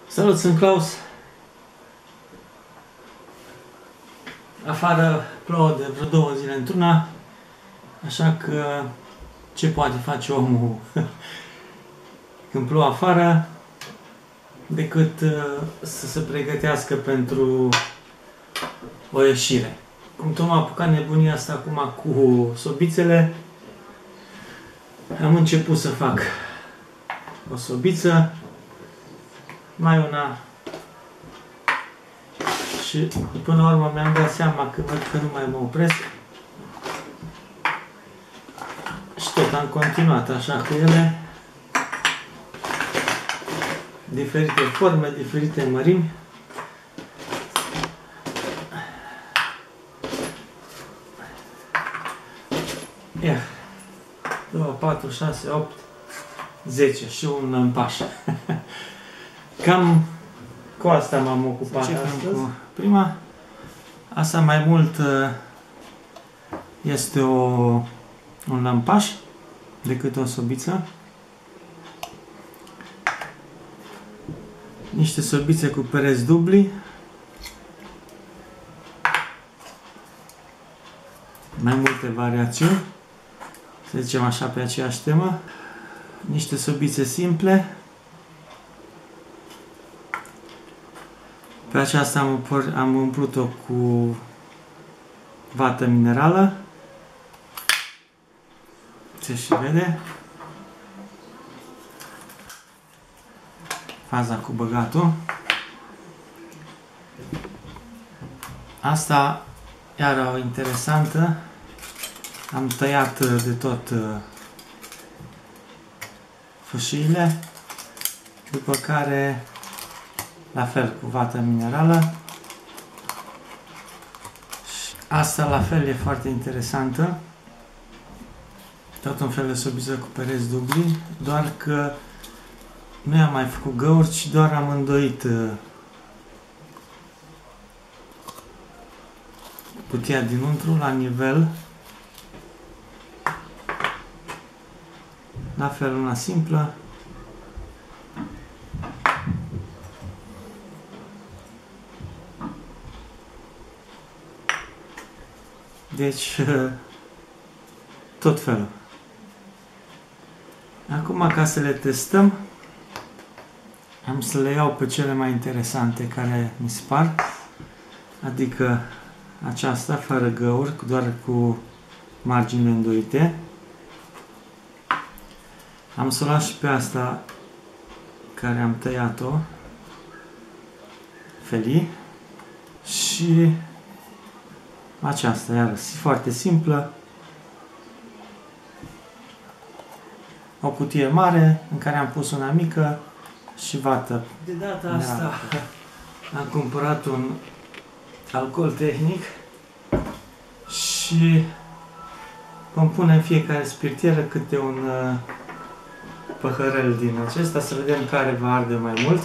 Salut, sunt Claus. Afară plouă de vreo 2 zile într-una, așa că ce poate face omul când plouă afară decât să se pregătească pentru o ieșire. Cum tot m-a apucat nebunia asta acum cu sobițele, am început să fac o sobiță, mai una și până la urmă mi-am dat seama că văd că nu mai mă opresc și tot am continuat așa cu ele, diferite forme, diferite mărimi. Ia, 2, 4, 6, 8, 10 și un împaș. Cam cu asta m-am ocupat astăzi. Cu prima. Asta mai mult este un lămpaș decât o sobiță. Niște sobițe cu pereți dubli. Mai multe variațiuni, să zicem așa, pe aceeași temă. Niște sobițe simple. Pe aceasta am umplut-o cu vată minerală. Se și vede. Faza cu băgatul. Asta iar o interesantă. Am tăiat de tot fâșiile, după care la fel cu vată minerală. Asta la fel e foarte interesantă. Tot un fel de sobiță cu pereți dubli, doar că nu i-am mai făcut găuri, ci doar am îndoit cutia dinăuntru la nivel. La fel una simplă. Deci, tot felul. Acum, ca să le testăm, am să le iau pe cele mai interesante care mi se par, adică aceasta fără găuri, doar cu margine îndoite. Am să o las și pe asta care am tăiat-o felii și aceasta, iarăși, foarte simplă. O cutie mare în care am pus una mică și vată. De data asta am cumpărat un alcool tehnic și vom pune în fiecare spirtieră câte un păhărel din acesta, să vedem care va arde mai mult.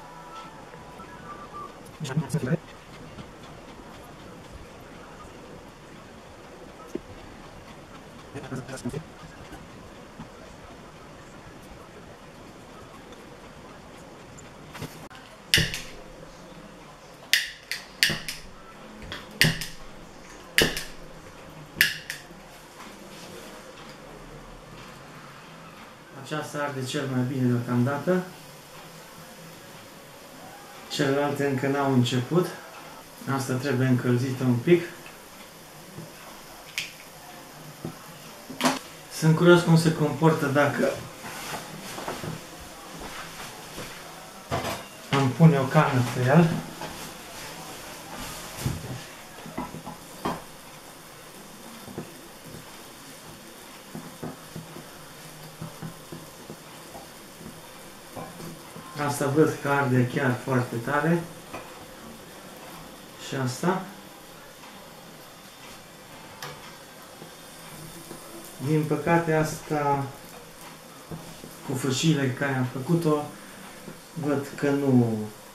Aceasta arde cel mai bine deocamdată. Celelalte încă n-au început. Asta trebuie încălzită un pic. Sunt curios cum se comportă dacă am pune o cană pe el. Asta văd că arde chiar foarte tare. Și asta. Din păcate asta cu fâșiile care am făcut-o văd că nu...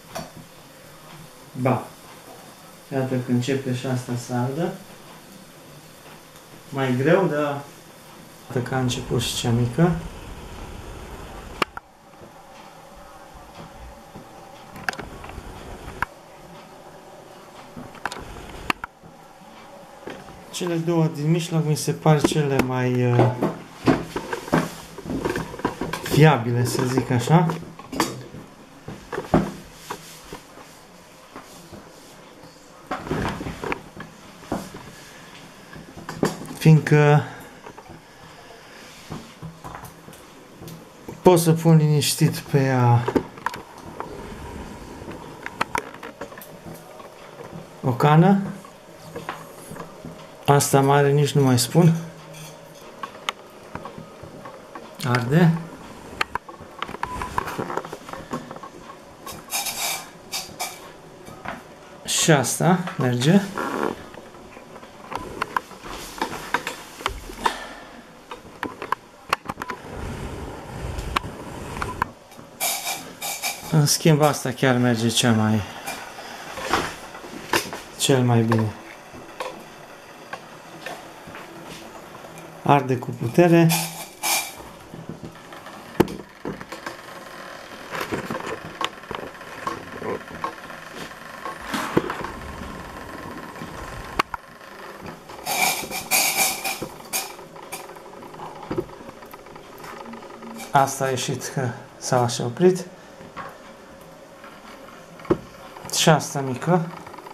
Ba! Iată că începe și asta să ardă. Mai greu, dar... Iată că a început și cea mică. Cele două din mijloc mi se par cele mai fiabile, să zic așa. Fiindcă pot să pun liniștit pe ea o cană. Asta mare nici nu mai spun. Arde. Și asta merge. În schimb, asta chiar merge cel mai bine. Arde cu putere. Asta a ieșit că s-a așa oprit. Și asta mică.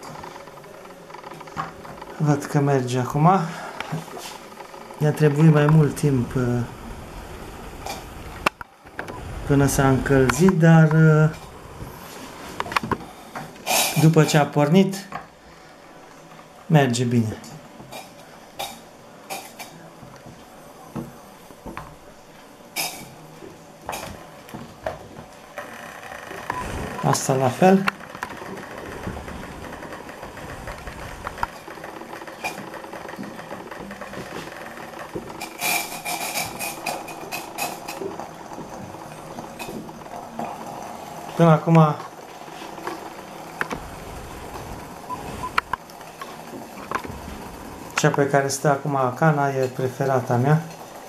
Văd că merge acum. Ne-a trebuit mai mult timp până s-a încălzit, dar după ce a pornit, merge bine. Asta la fel. Până acum cea pe care stă acum cana e preferata mea.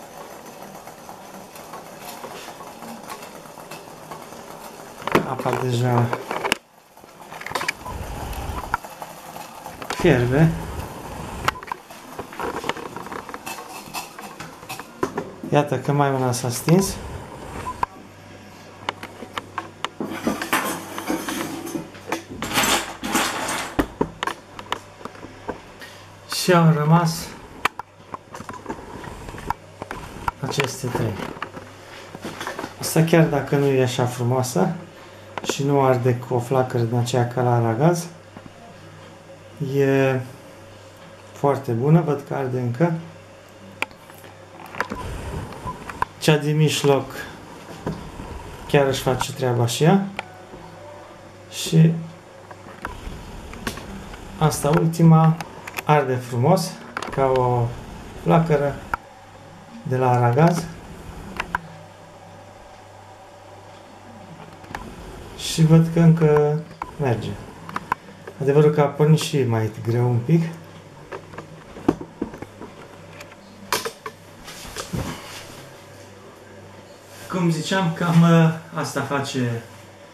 Apa deja fierbe. Iată că mai una s-a stins. Și au rămas aceste trei. Asta chiar dacă nu e așa frumoasă și nu arde cu o flacără din aceea ca la aragaz, e foarte bună, văd că arde încă. Cea din mijloc chiar își face treaba și ea. Și asta ultima arde frumos, ca o flacără de la aragaz. Și văd că încă merge. Adevărul că a pornit și mai greu un pic. Cum ziceam, cam asta face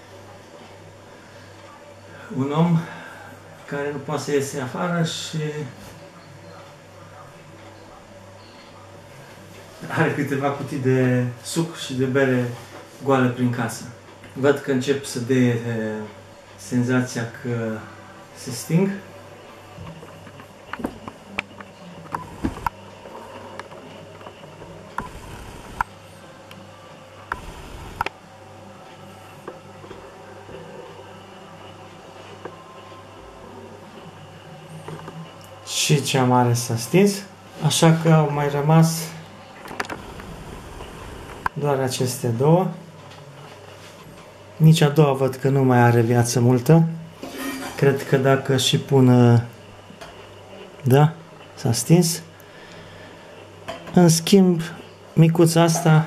un om care nu poate să iese afară și are câteva cutii de suc și de bere goală prin casă. Văd că încep să dea senzația că se sting. Și cea mare s-a stins, așa că au mai rămas doar aceste două. Nici a doua văd că nu mai are viață multă. Cred că dacă și pun... Da, s-a stins. În schimb, micuța asta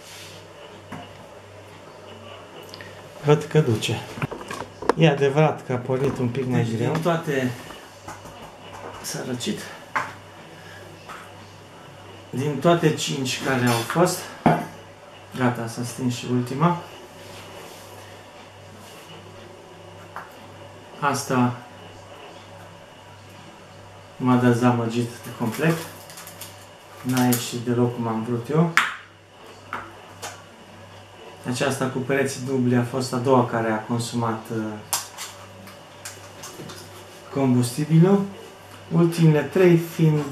văd că duce. E adevărat că a pornit un pic mai greu. Din toate s-a răcit. Din toate 5 care au fost, gata, s-a stins și ultima. Asta m-a dezamăgit de complet. N-a ieșit deloc cum am vrut eu. Aceasta cu pereții dubli a fost a doua care a consumat combustibilul. Ultimele 3 fiind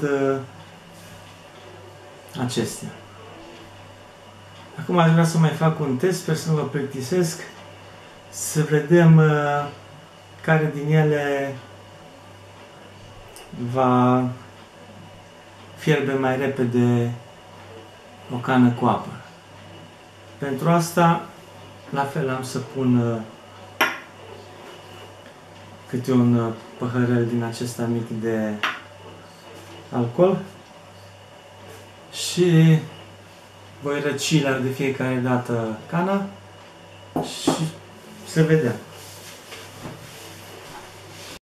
acestea. Acum aș vrea să mai fac un test, sper să nu vă plictisesc, să vedem care din ele va fierbe mai repede o cană cu apă. Pentru asta, la fel am să pun câte un păhărel din acesta mic de alcool și voi răci de fiecare dată cana și să vedem.